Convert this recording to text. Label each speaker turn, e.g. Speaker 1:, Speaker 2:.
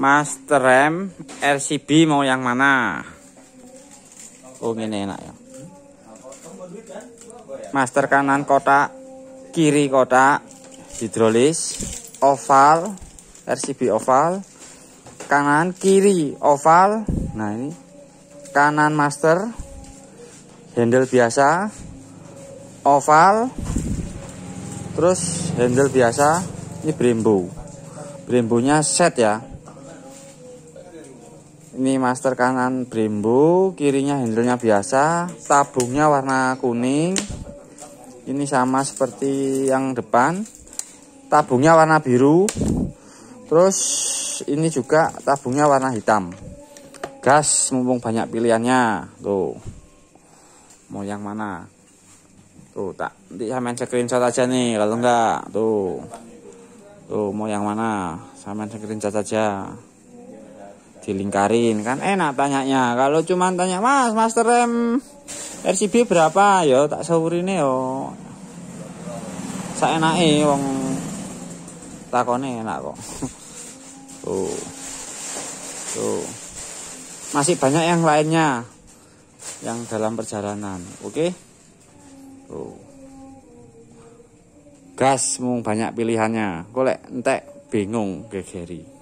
Speaker 1: Master rem RCB mau yang mana? Oh ini enak ya. Master kanan kotak, kiri kotak, hidrolis, oval, RCB oval, kanan kiri oval. Nah ini kanan master, handle biasa, oval, terus handle biasa. Ini Brembo-nya set ya. Ini master kanan Brembo, kirinya handlenya biasa, tabungnya warna kuning. Ini sama seperti yang depan, tabungnya warna biru. Terus ini juga tabungnya warna hitam. Gas mumpung banyak pilihannya. Tuh, mau yang mana? Tuh, nanti saya main screenshot aja nih. Kalau enggak, tuh mau yang mana? Saya main screenshot aja. Dilingkarin kan enak tanyanya. Kalau cuma tanya mas master rem RCB berapa yo tak sahurine yo saya enake wong takone enak kok. tuh masih banyak yang lainnya yang dalam perjalanan. Oke. Gas mung banyak pilihannya. Golek entek bingung gegeri.